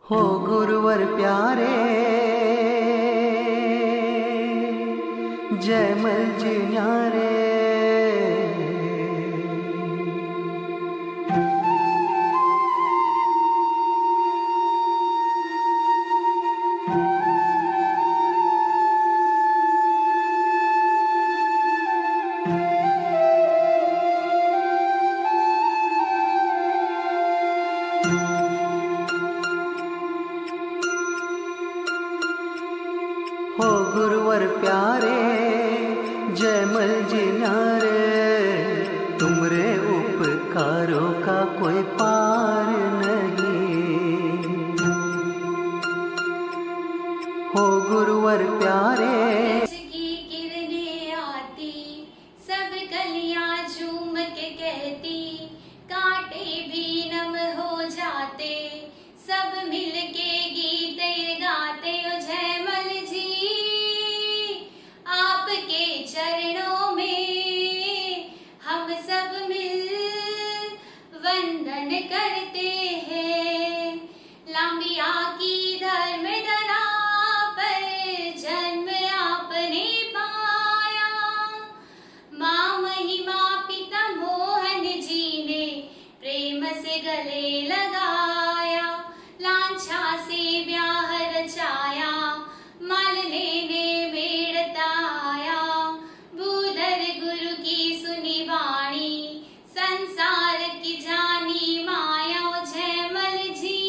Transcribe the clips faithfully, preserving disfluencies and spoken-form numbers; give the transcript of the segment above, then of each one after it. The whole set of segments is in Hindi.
हो गुरुवर प्यारे जयमल जी न्यारे। हो गुरुवर प्यारे जयमल जी न्यारे, तुमरे उपकारों का कोई पार नहीं। हो गुरुवर प्यारे की किरणें आती, सब कलियां झूम के कहती, कांटे भी नम हो जाते, सब मिलके गीत गाते। ओ जयमल जी आपके चरणों में हम सब मिल वंदन करते हैं। लांबिया की धर्म धरा पर जन्म आपने पाया, माँ महिमा पिता मोहन जी ने प्रेम से गले लगाया। लांछा से ब्याह रचाया, माल लेने मेड़ता आया। बूधर गुरु की सुनी वाणी, संसार की जानी माया। ओ जयमल जी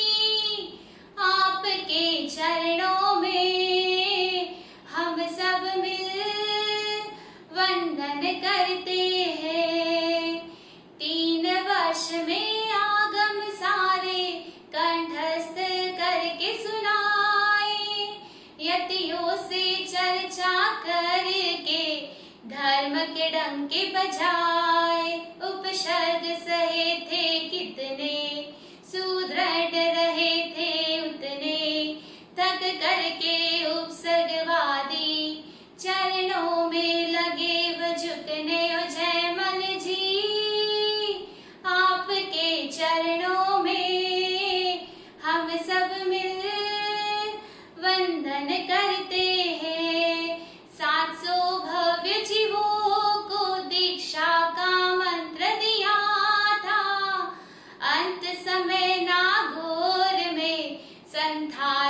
आपके चरणों में हम सब मिल वंदन करते हैं। तीन वर्ष में आगम सारे कंठस्थ करके सुनाए, यतियों से चर्चा करके धर्म के डंके बजाए। उपनिषद सहे थे कितने, सुदृढ़ रहे थे उतने, थक करके उपसर्गवादी चरणों में लगे व झुकने। ओ जयमल जी आपके चरणों में हम सब मिल वंदन करते हैं। सात सौ भव्य जीवों को दीक्षा का मंत्र दिया था, अंत समय नागौर में संथा